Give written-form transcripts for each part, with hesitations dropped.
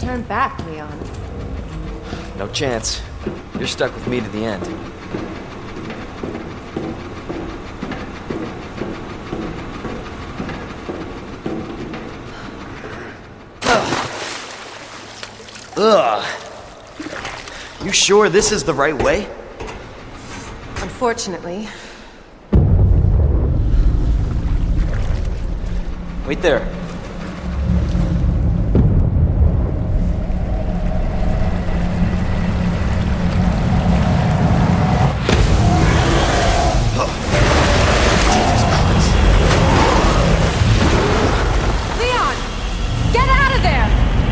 turn back, Leon. No chance. You're stuck with me to the end. Ugh. You sure this is the right way? Unfortunately. Wait there. Leon! Get out of there!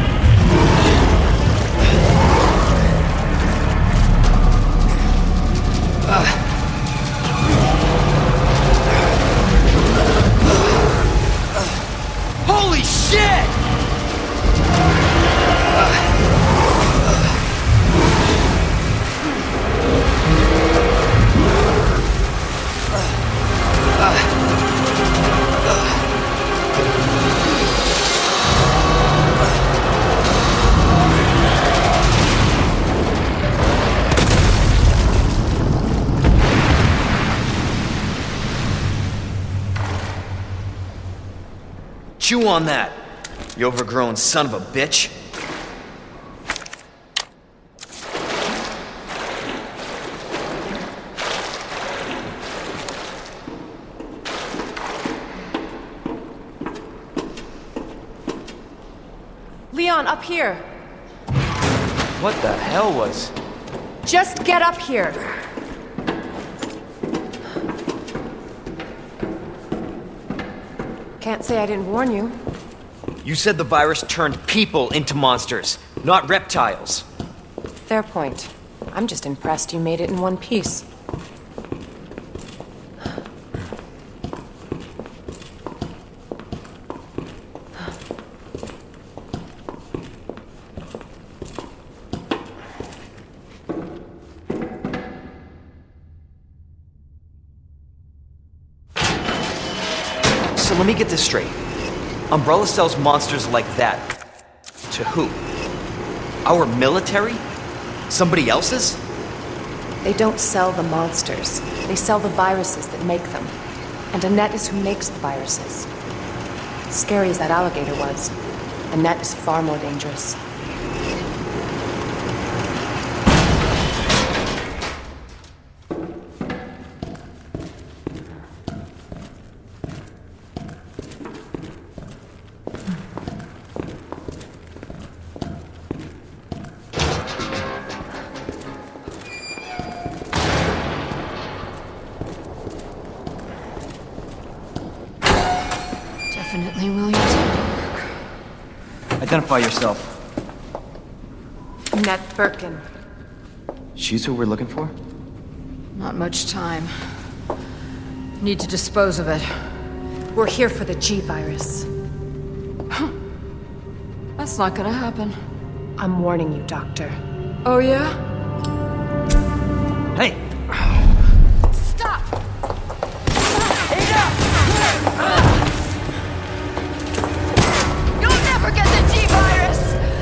Holy shit! Chew on that, you overgrown son of a bitch. Leon, up here! What the hell was... Just get up here! Can't say I didn't warn you. You said the virus turned people into monsters, not reptiles. Fair point. I'm just impressed you made it in one piece. So let me get this straight. Umbrella sells monsters like that. To who? Our military? Somebody else's? They don't sell the monsters. They sell the viruses that make them. And Annette is who makes the viruses. Scary as that alligator was, Annette is far more dangerous. Definitely Williams' handiwork. Identify yourself. Annette Birkin. She's who we're looking for? Not much time. Need to dispose of it. We're here for the G-Virus. That's not gonna happen. I'm warning you, Doctor. Oh yeah? Hey! Stop! You'll never get the G-Virus!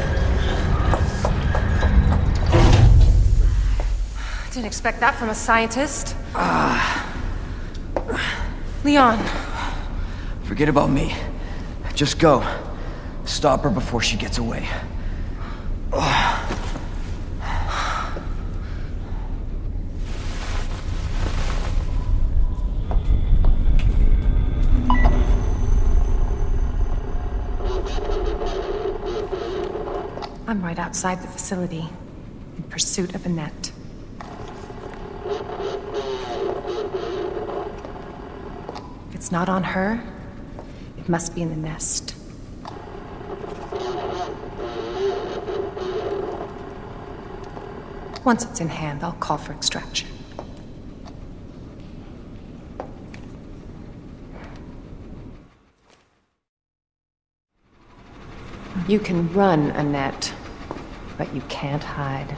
Didn't expect that from a scientist. Leon. Forget about me. Just go. Stop her before she gets away. I'm right outside the facility, in pursuit of Annette. If it's not on her, it must be in the nest. Once it's in hand, I'll call for extraction. You can run, Annette, but you can't hide.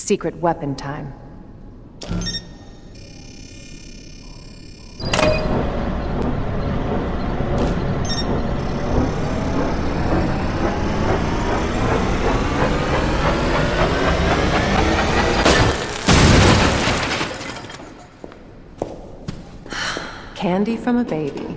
Secret weapon time. Candy from a baby.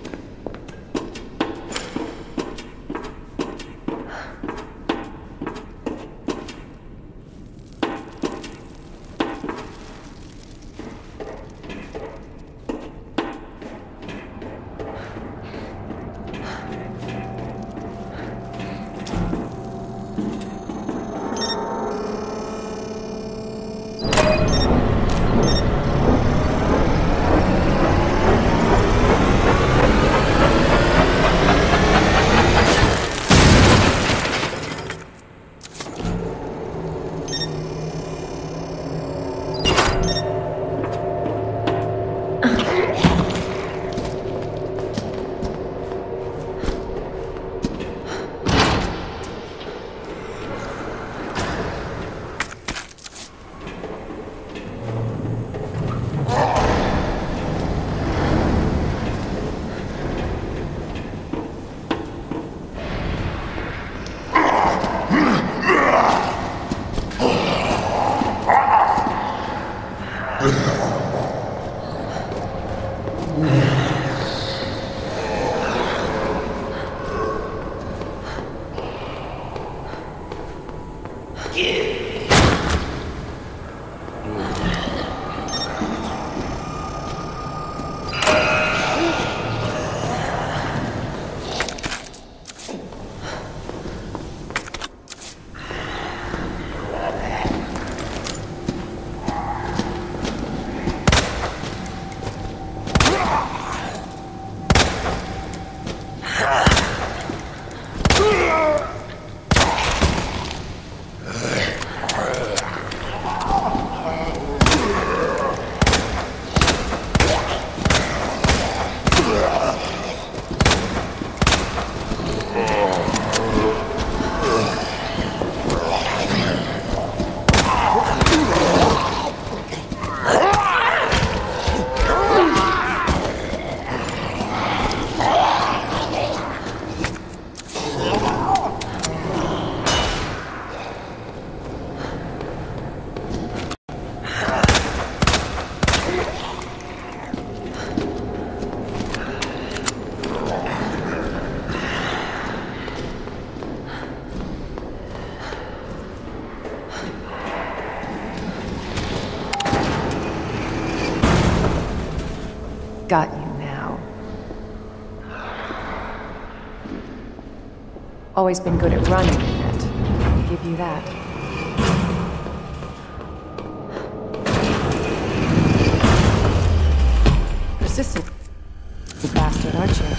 Got you now. Always been good at running, Annette. I'll give you that. Persistent bastard, aren't you?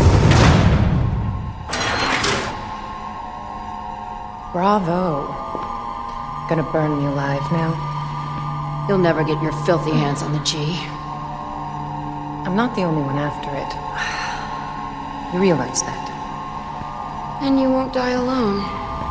Bravo. Gonna burn me alive now? You'll never get your filthy hands on the G. I'm not the only one after it. You realize that? And you won't die alone.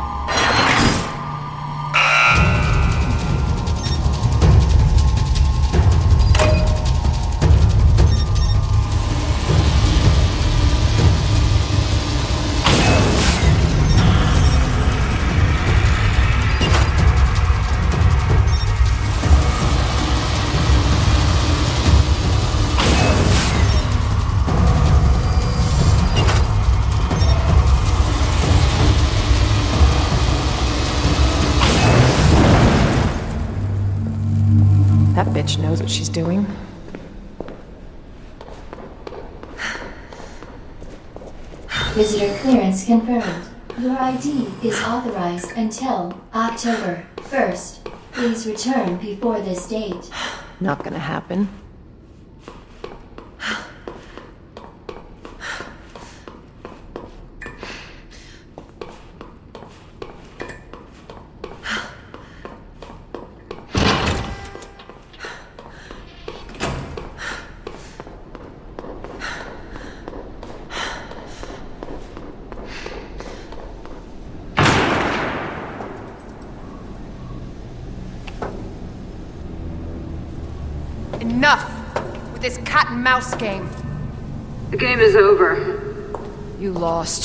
That bitch knows what she's doing. Visitor clearance confirmed. Your ID is authorized until October 1st. Please return before this date. Not gonna happen. Enough with this cat and mouse game. The game is over. You lost.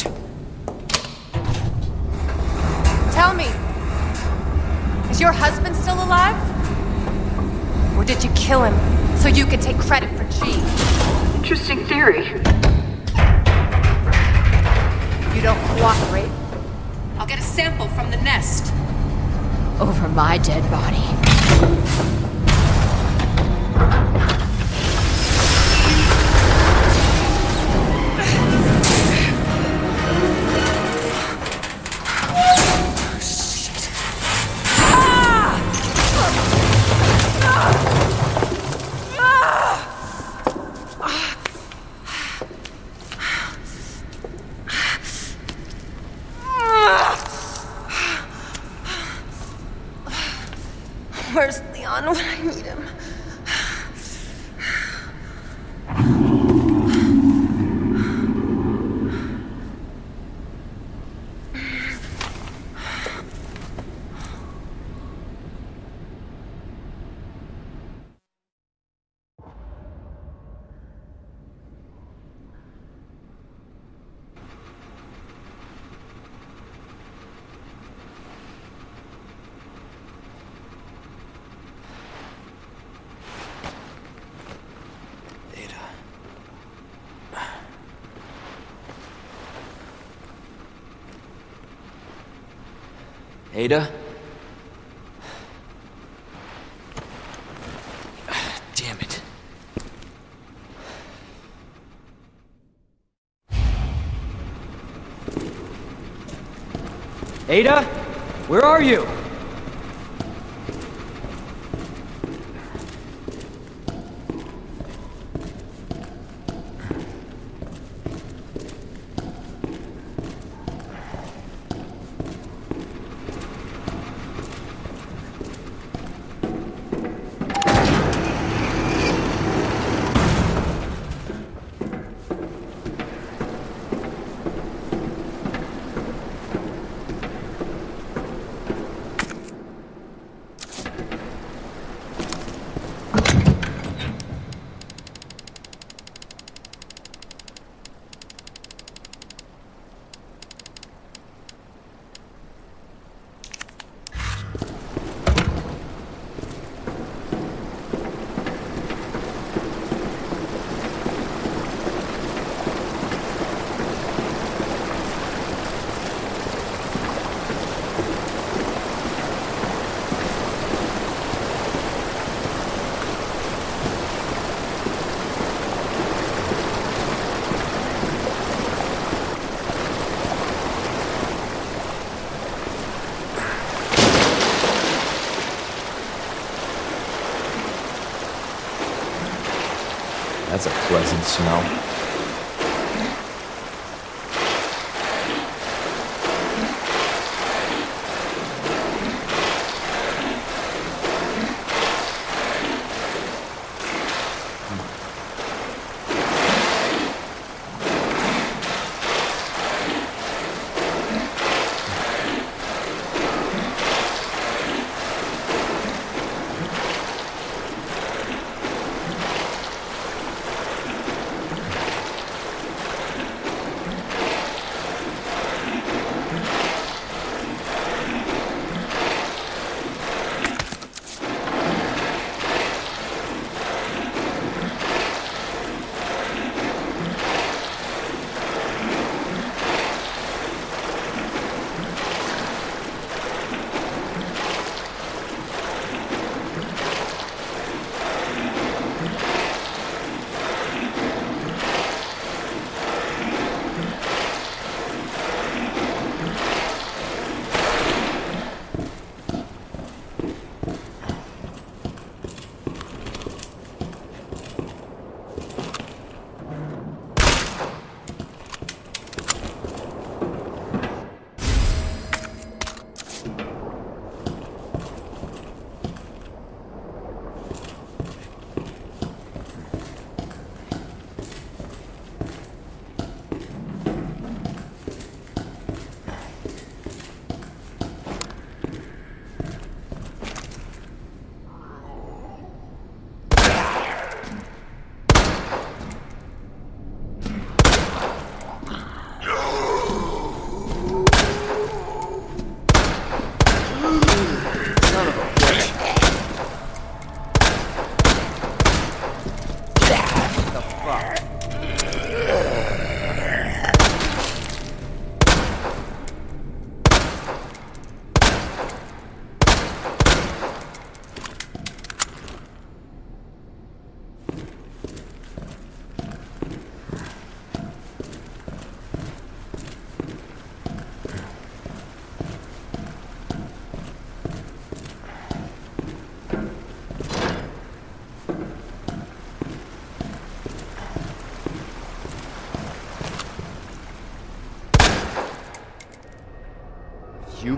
Tell me, is your husband still alive? Or did you kill him so you could take credit for G? Interesting theory. You don't cooperate, I'll get a sample from the nest. Over my dead body. Where's Leon when I need him? Ada? Damn it. Ada? Where are you? That's a pleasant smell.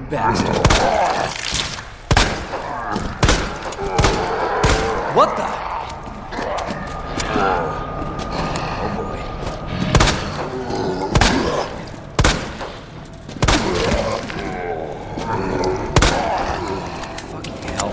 bastard. What the? Oh boy. Fucking hell.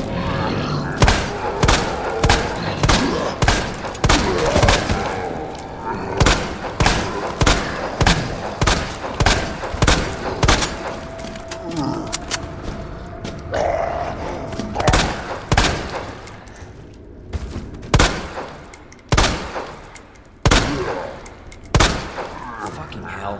Fucking hell.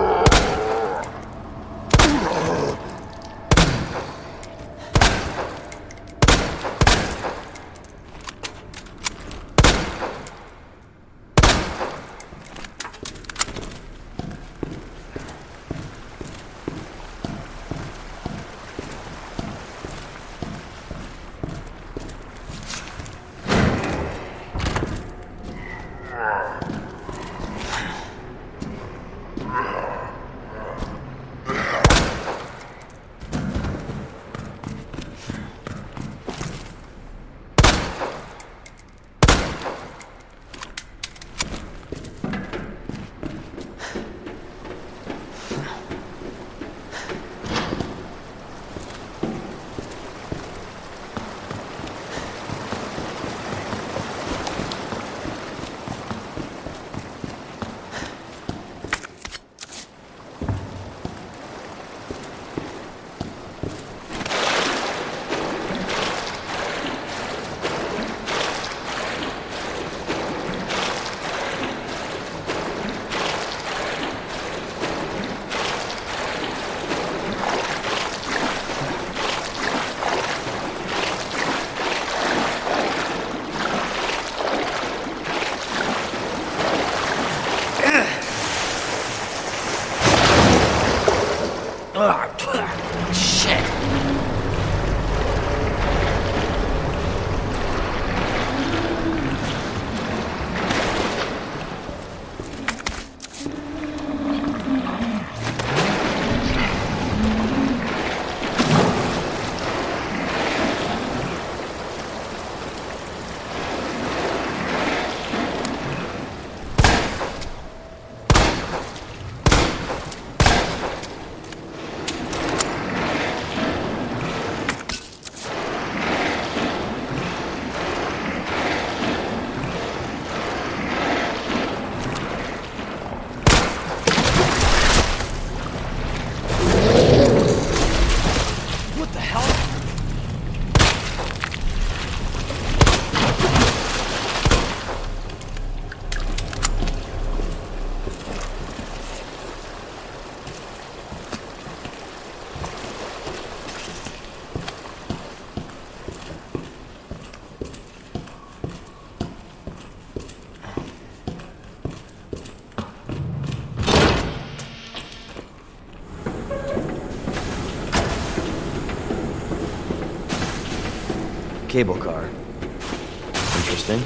Shit. What the hell? Cable car. Interesting.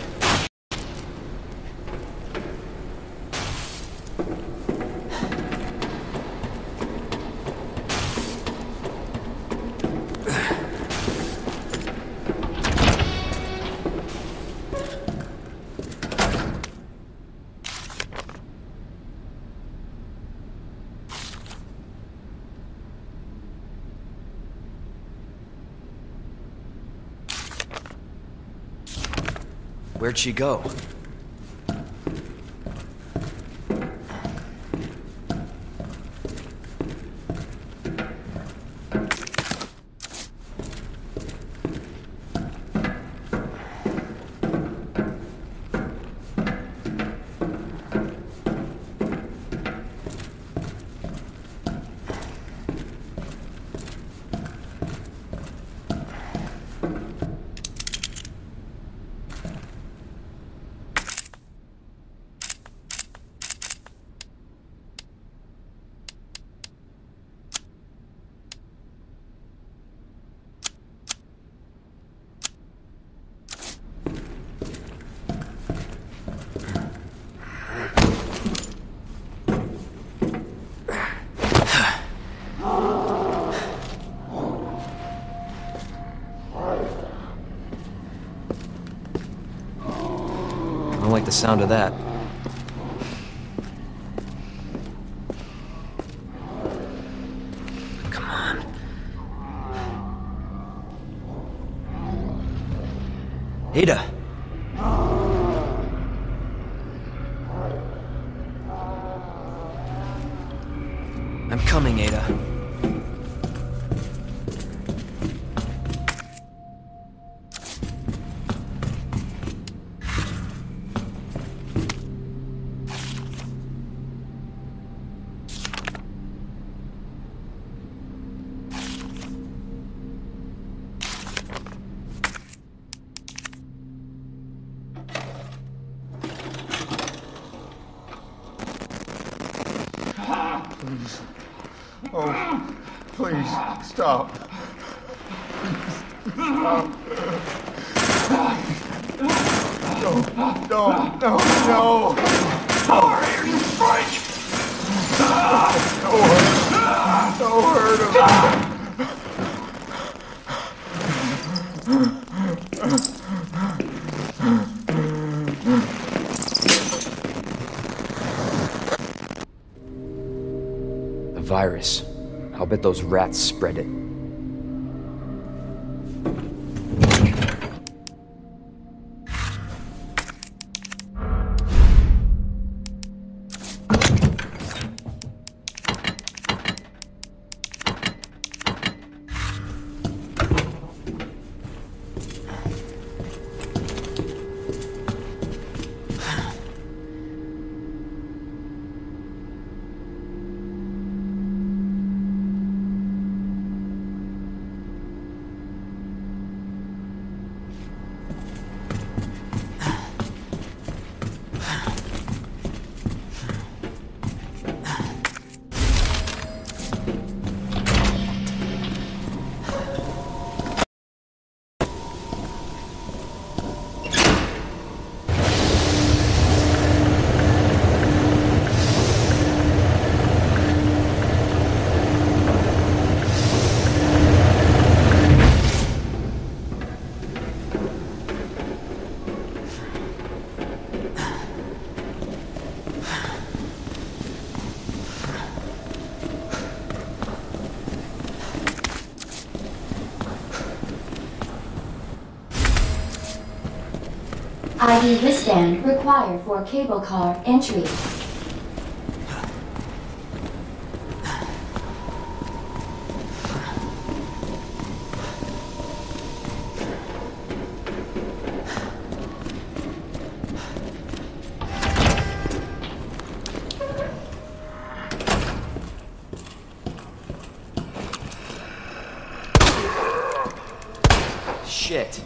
Where'd she go? the sound of that. Come on. Ada! I'm coming, Ada. Please. Oh, please, stop. Stop. No. Sorry, you French. No hurt him. The virus. I'll bet those rats spread it. ID wristband required for cable car entry. Shit.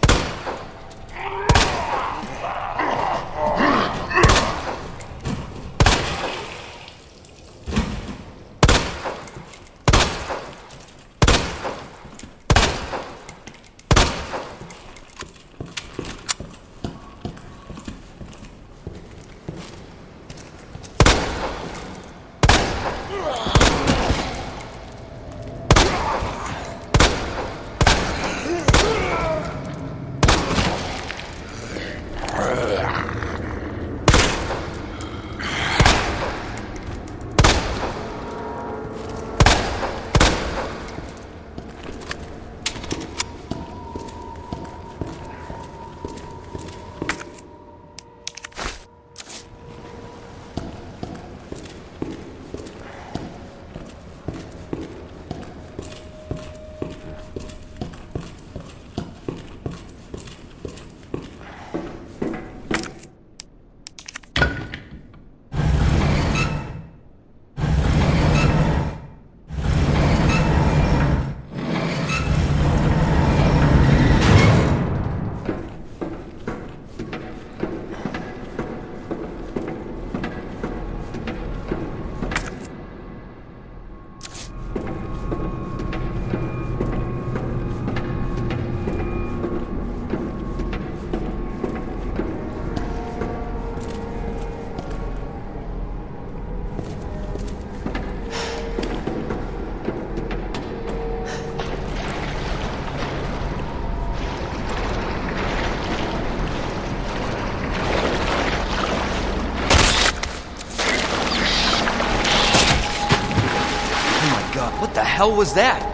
hell was that?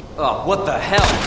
Oh, what the hell?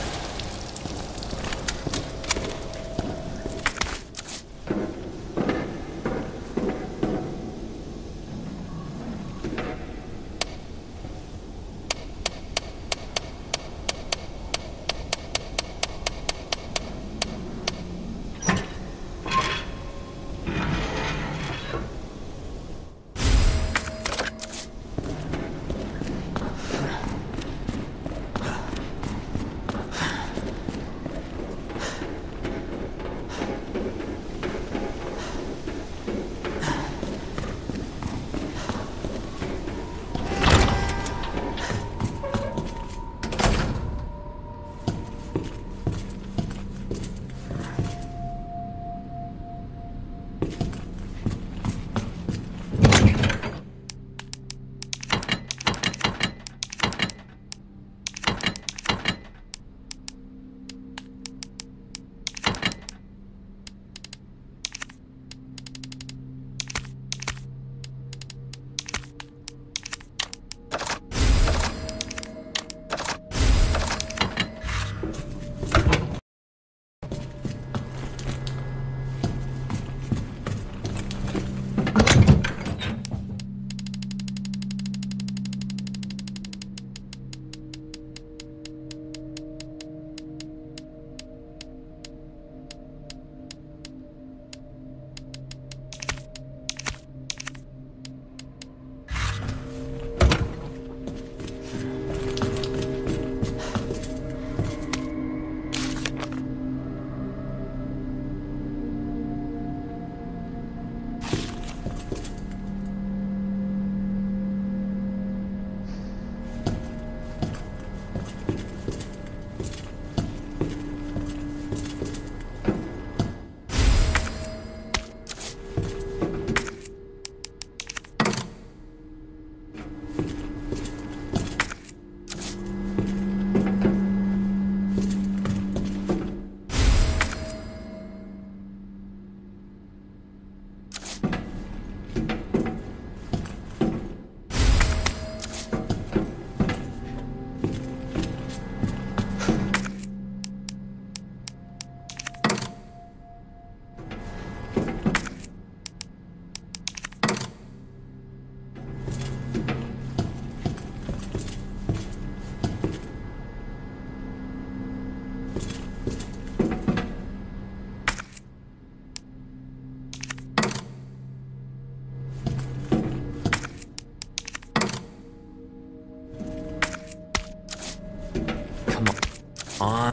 On.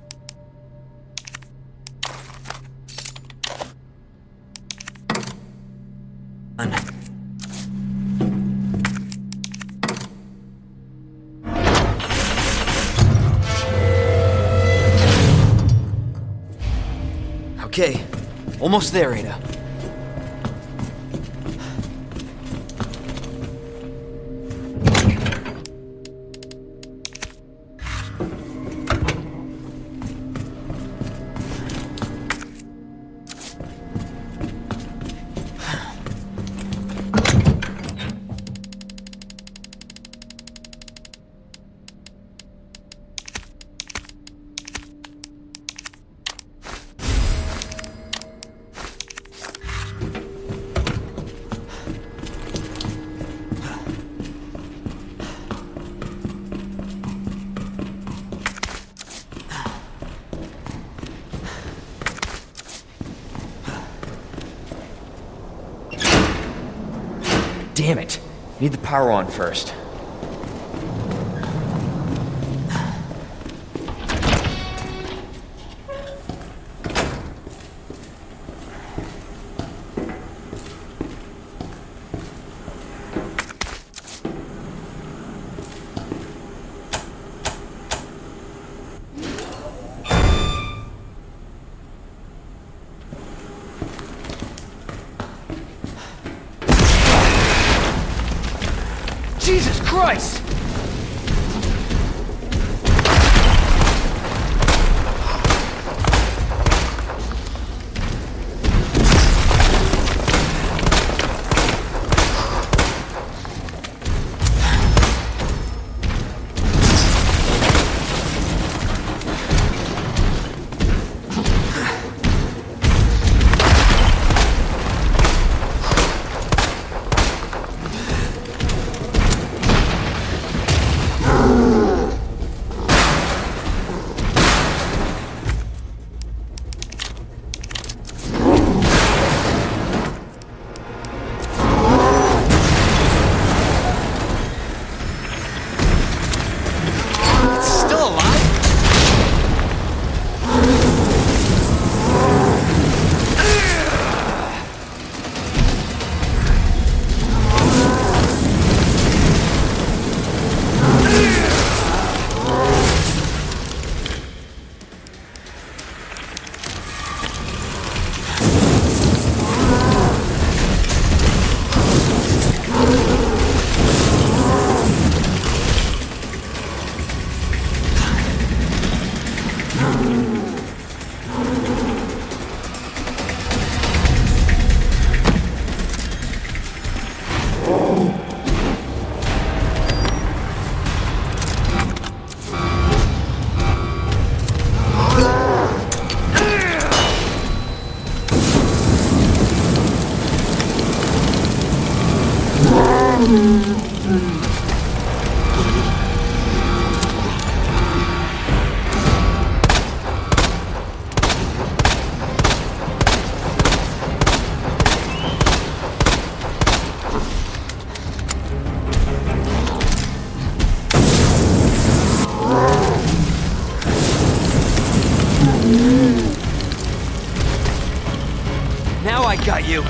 Okay, almost there, Ada. Damn it. Need the power on first. Jesus Christ! Got you.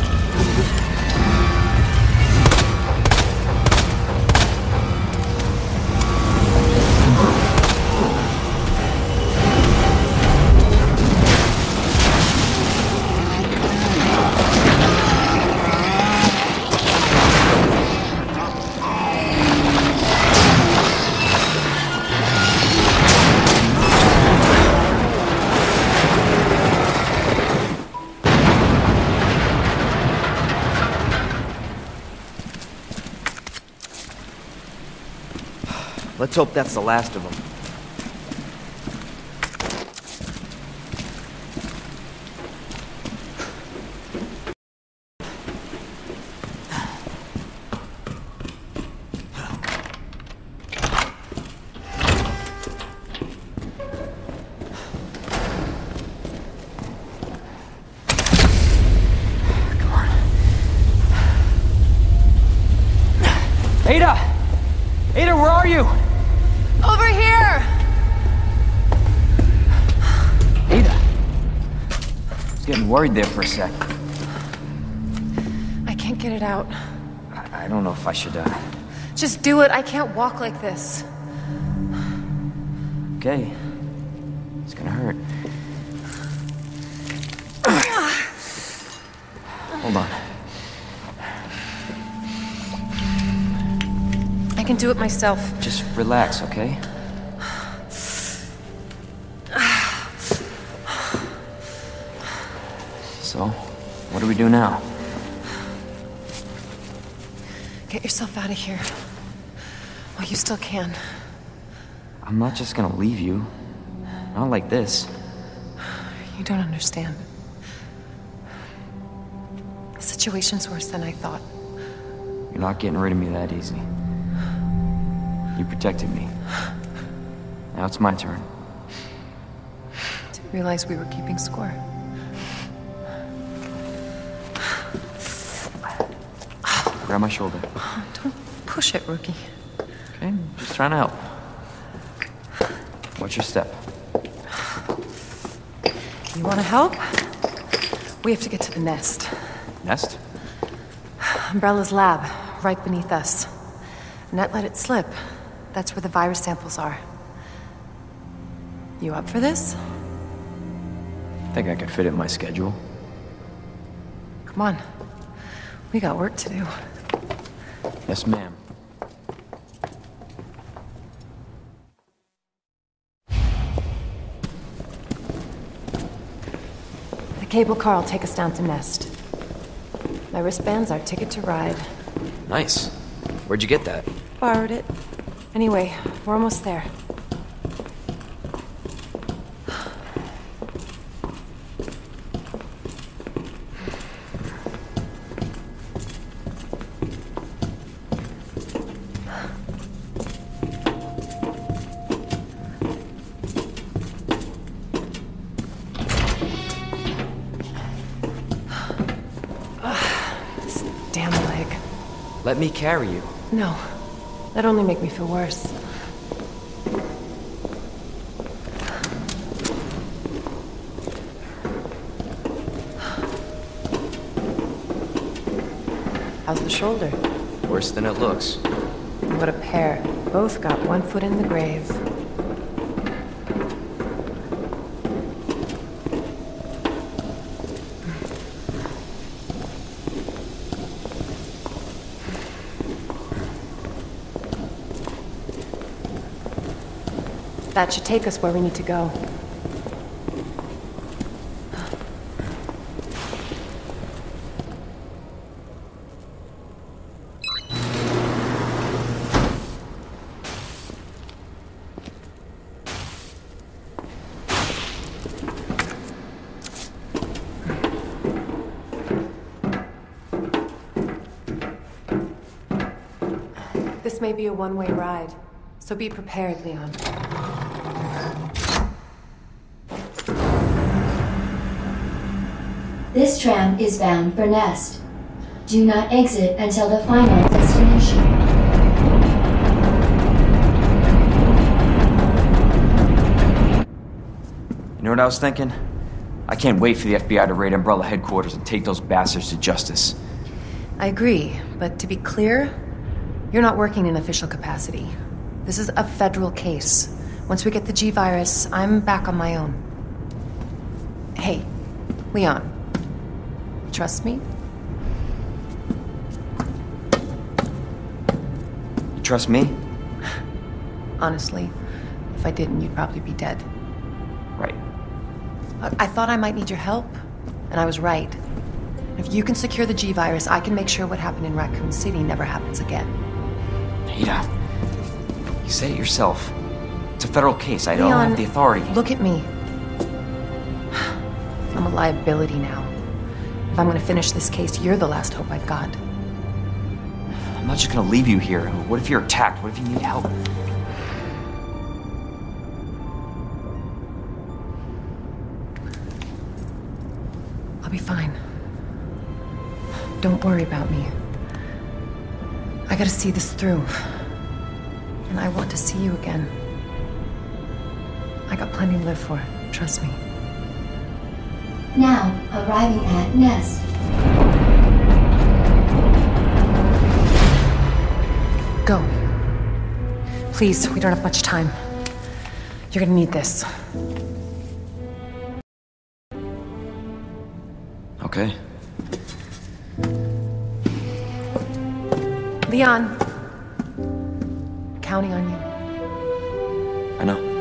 Let's hope that's the last of them. Come on. Ada! Ada, where are you? Over here! Ada! I was getting worried there for a sec. I can't get it out. I don't know if I should, Just do it. I can't walk like this. Okay. It's gonna hurt. Hold on. I can do it myself. Just relax, okay? So, what do we do now? Get yourself out of here. While you still can. I'm not just gonna leave you. Not like this. You don't understand. The situation's worse than I thought. You're not getting rid of me that easy. You protected me. Now it's my turn. Didn't realize we were keeping score. Grab my shoulder. Don't push it, rookie. Okay, just trying to help. What's your step? You want to help? We have to get to the nest. Nest? Umbrella's lab, right beneath us. Annette let it slip. That's where the virus samples are. You up for this? Think I could fit it in my schedule. Come on. We got work to do. Yes, ma'am. The cable car will take us down to Nest. My wristband's our ticket to ride. Nice. Where'd you get that? Borrowed it. Anyway, we're almost there. This damn leg. Let me carry you. No. That'd only make me feel worse. How's the shoulder? Worse than it looks. What a pair. Both got one foot in the grave. That should take us where we need to go. This may be a one-way ride, so be prepared, Leon. This tram is bound for Nest. Do not exit until the final destination. You know what I was thinking? I can't wait for the FBI to raid Umbrella headquarters and take those bastards to justice. I agree, but to be clear, you're not working in official capacity. This is a federal case. Once we get the G-Virus, I'm back on my own. Hey, Leon. Trust me? You trust me? Honestly, if I didn't, you'd probably be dead. Right. I thought I might need your help, and I was right. If you can secure the G-Virus, I can make sure what happened in Raccoon City never happens again. Ada, you said it yourself. It's a federal case. I don't Leon, have the authority. Look at me. I'm a liability now. If I'm gonna finish this case, you're the last hope I've got. I'm not just gonna leave you here. What if you're attacked? What if you need help? I'll be fine. Don't worry about me. I gotta see this through. And I want to see you again. I got plenty to live for, trust me. Now, arriving at Nest. Go. Please, we don't have much time. You're gonna need this. Okay. Leon. Counting on you. I know.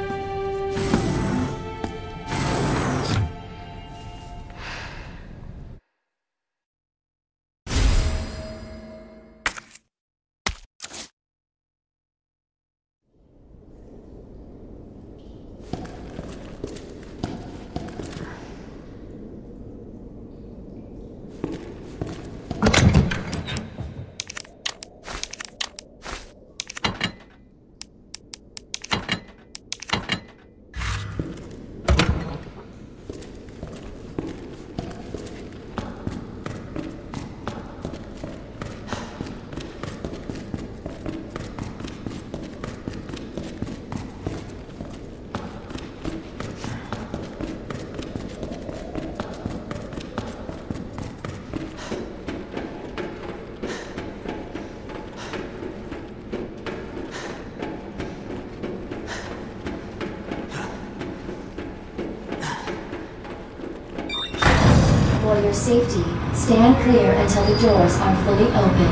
For your safety, stand clear until the doors are fully open.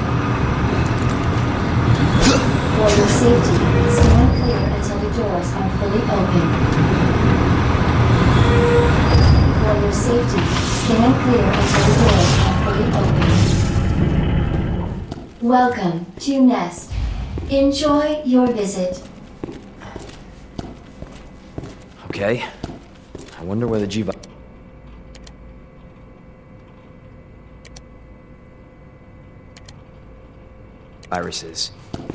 For your safety, stand clear until the doors are fully open. For your safety, stand clear until the doors are fully open. Welcome to Nest. Enjoy your visit. Okay. I wonder where the G-Virus is.